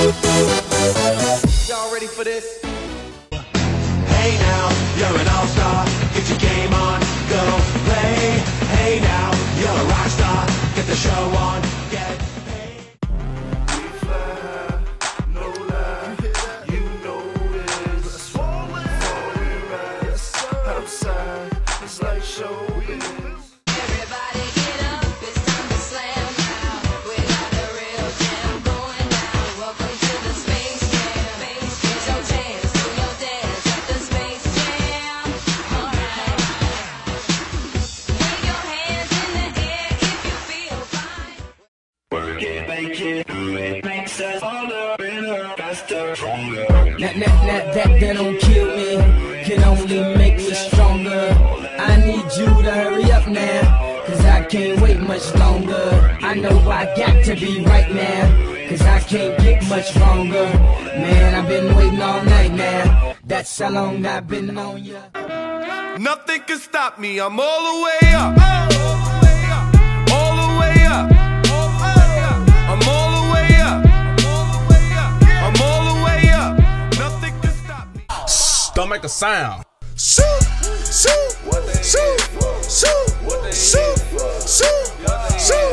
Y'all ready for this? Hey now, you're an all-star. Get your game on, go play. Hey now, you're a rock star. Get the show on, get paid. We fly high, no lie. You know it's swollen. We ride outside. It's like showbiz. Everybody get up, it's time to slam now. We got the real jam going down. Welcome to the Space Jam. It's your chance, do your dance at the Space Jam. Alright. Wave your hands in the air if you feel fine. Work it, make it, do it. Makes us harder, better, faster, stronger. That don't kill me, can only make me stronger. I need you to hurry up now, cause I can't wait much longer. I know I got to be right now, cause I can't get much longer. Man, I've been waiting all night now, that's how long I've been on ya. Nothing can stop me. I'm all the way up. All the way up. I'm all the way up. I'm all the way up. Nothing can stop me. Don't make a sound. Shoot, shoot, shoot, shoot, shoot, shoot, shoot, shoot, shoot,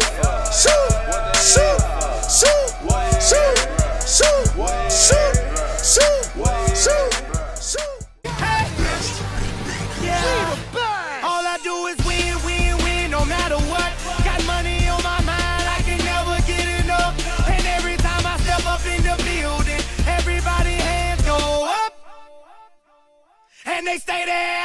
All I do is win, win, win, no matter what. Got money on my mind, I can never get enough. And every time I step up in the building, everybody hands go up. And they stay there